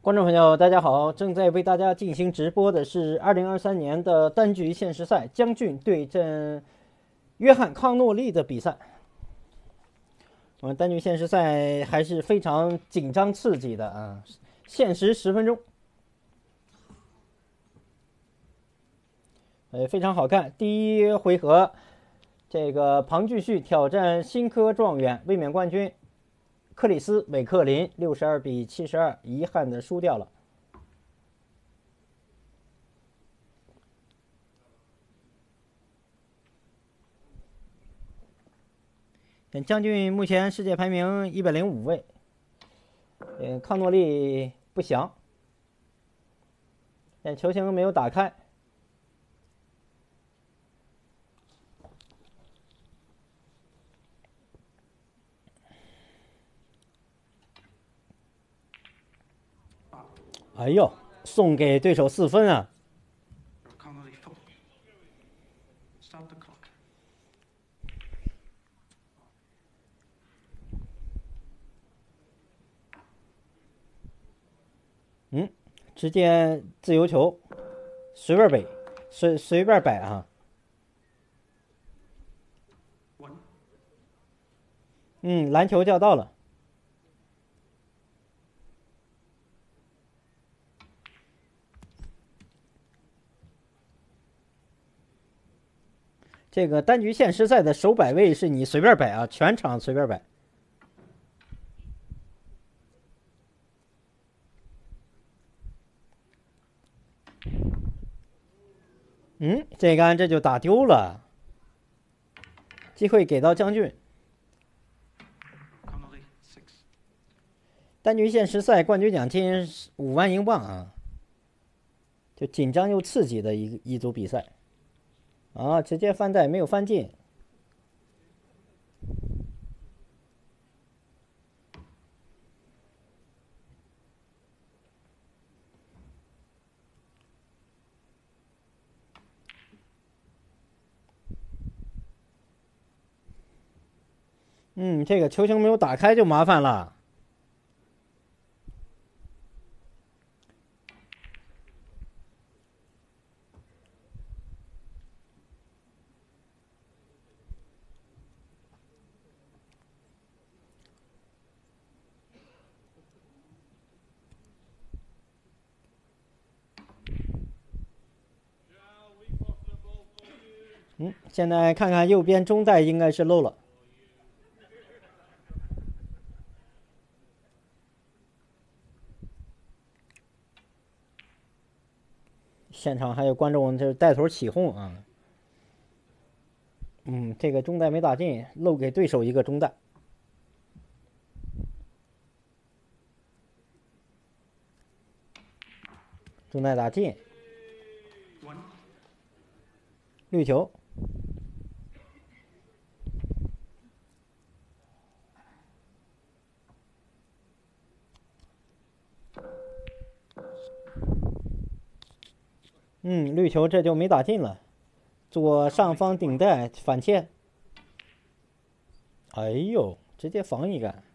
观众朋友，大家好！正在为大家进行直播的是2023年的单局限时赛江俊对阵约翰康诺利的比赛。我们单局限时赛还是非常紧张刺激的啊！限时10分钟，非常好看。第一回合，这个庞巨旭挑战新科状元卫冕冠军克里斯韦克林，62比72，遗憾的输掉了。江俊目前世界排名105位，康诺利不详，但球形没有打开。哎呦，送给对手4分啊！直接自由球，随便摆，随便摆啊！篮球叫到了。这个单局限时赛的首摆位是你随便摆啊，全场随便摆。这杆这就打丢了，机会给到江俊。单局限时赛冠军奖金5万英镑啊，就紧张又刺激的一组比赛啊！直接翻带没有翻进。这个球形没有打开就麻烦了。现在看看右边中带应该是漏了。现场还有观众就是带头起哄啊。这个中带没打进，漏给对手一个中带。中带打进，绿球。绿球这就没打进了，左上方顶带反切。哎呦，直接防一杆。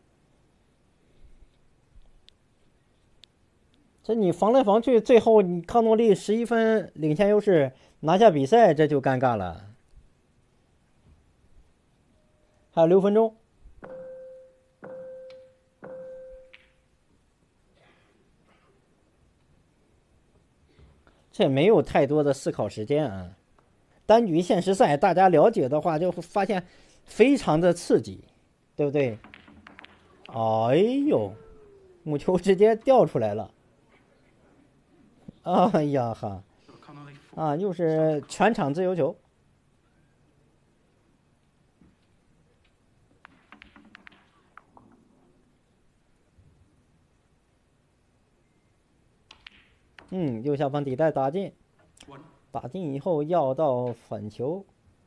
这你防来防去，最后你康诺利11分领先优势拿下比赛，这就尴尬了。还有6分钟。这没有太多的思考时间啊。单局限时赛，大家了解的话就会发现非常的刺激，对不对？哎呦，母球直接掉出来了。哎呀哈，又是全场自由球。右下方底带打进，打进以后要到反球。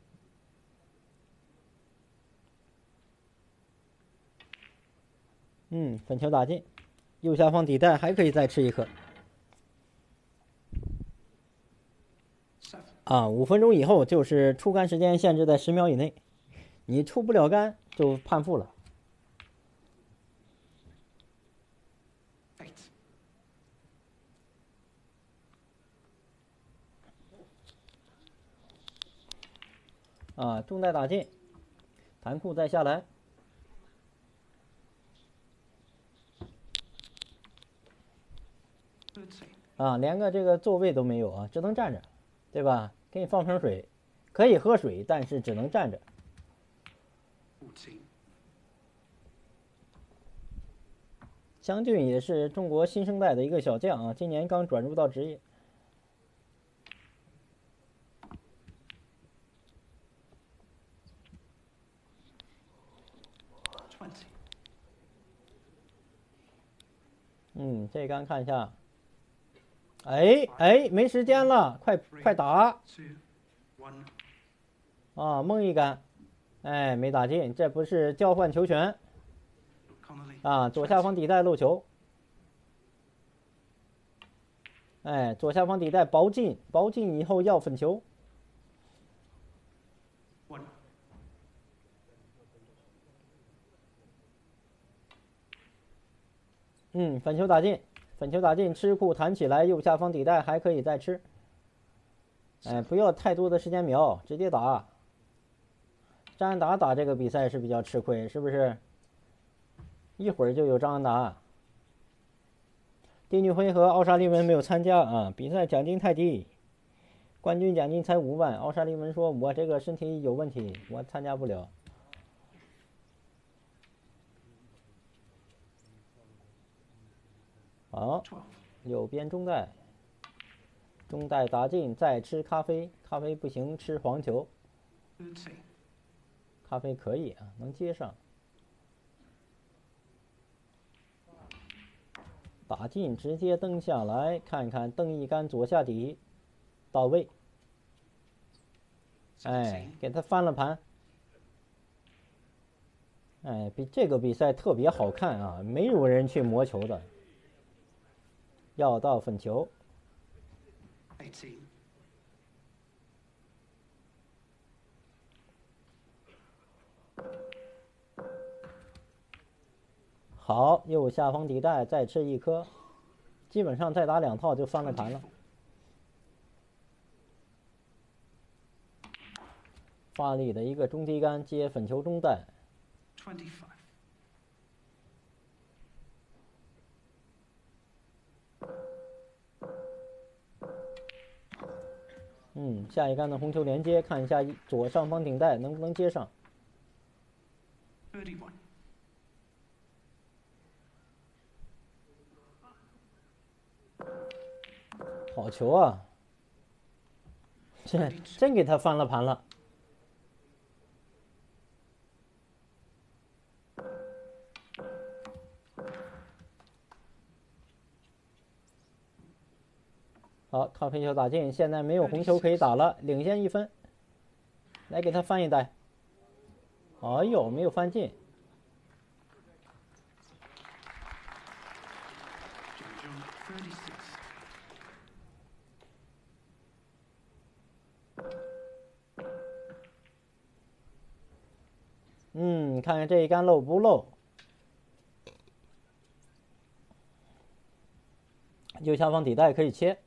反球打进，右下方底带还可以再吃一颗。5分钟以后就是出杆时间限制在10秒以内，你出不了杆就判负了。 啊，中带打进，弹库再下来。啊，连个这个座位都没有啊，只能站着，对吧？给你放瓶水，可以喝水，但是只能站着。江俊也是中国新生代的一个小将啊，今年刚转入到职业。这杆看一下。哎，没时间了，快打！啊，蒙一杆，哎，没打进，这不是交换球权啊？左下方底带漏球，哎，左下方底带薄进以后要粉球。粉球打进，吃库弹起来，右下方底带还可以再吃。哎，不要太多的时间瞄，直接打。张安达打这个比赛是比较吃亏，是不是？一会儿就有张安达。第女回合奥沙利文没有参加啊，比赛奖金太低，冠军奖金才5万。奥沙利文说：“我这个身体有问题，我参加不了。”好，右边中带打进，再吃咖啡不行，吃黄球。咖啡可以啊，能接上。打进直接蹬下来，看看蹬一杆左下底，到位。哎，给他翻了盘。哎，这个比赛特别好看啊，没有人去磨球的。要到粉球。好，右下方底带再吃一颗，基本上再打2套就翻了盘了。发力的一个中低杆接粉球中带。下一杆的红球连接，看一下左上方顶带能不能接上。好球啊！真给他翻了盘了。好，咖啡球打进，现在没有红球可以打了，领先1分。来给他翻一带。哎呦，没有翻进。看看这一杆漏不漏。右下方底带可以切。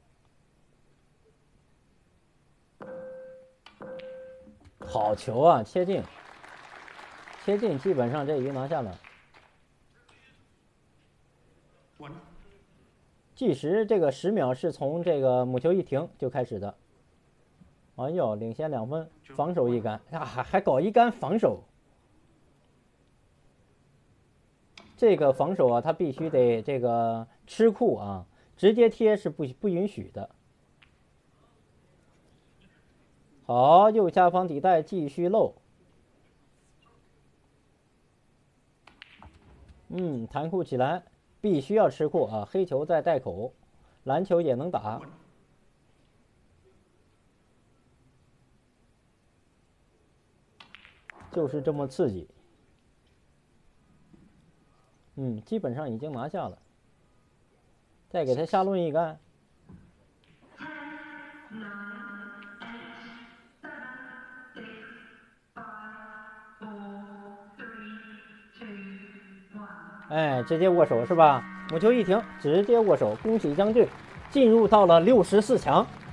好球啊，切进，基本上这鱼拿下了。计时这个10秒是从这个母球一停就开始的。哎呦，领先2分，防守一杆啊，还搞一杆防守。这个防守啊，他必须得这个吃库啊，直接贴是不允许的。好，右下方底带继续漏。弹库起来，必须要吃库啊！黑球在带口，蓝球也能打。就是这么刺激。基本上已经拿下了。再给他下抡一杆。哎，直接握手是吧？母球一停，直接握手，恭喜江俊进入到了64强。